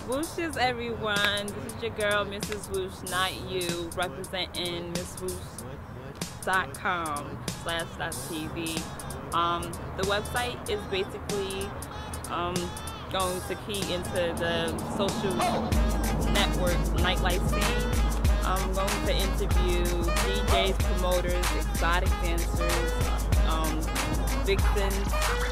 Whooshes, everyone. This is your girl, Mrs. Whoosh, not you, representing MissWhoosh.com/.tv. The website is basically going to key into the social network nightlife scene. I'm going to interview DJs, promoters, exotic dancers, vixens.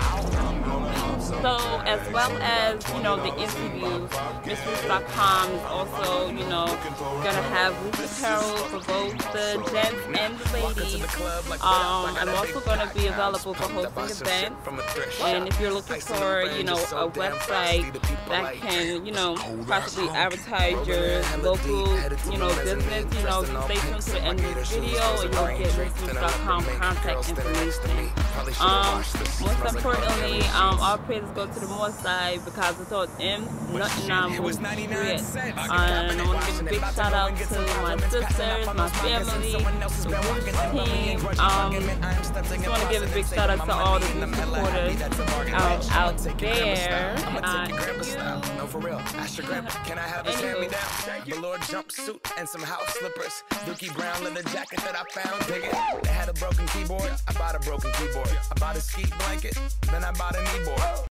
So as well as, the interviews, MissWhoosh.com is also, gonna have Whoosh apparel for both the gents and the ladies. I'm also gonna be available for hosting events. And if you're looking for, a website that can, possibly advertise your local, business, stay tuned to the end of the video and you'll get MissWhoosh.com contact information. Most importantly, all praises go to the Most High because without him, nothing was created. And I want to give a big shout out to my sisters, my family, the Whoosh team. Just want to give a big shout out to all the Whoosh supporters out there. No, for real. Ask your grandpa, can I have his hand-me-down? Velour jumpsuit and some house slippers. Dookie brown leather jacket that I found. Dig it. They had a broken keyboard. I bought a broken keyboard. I bought a ski blanket. Then I bought a kneeboard.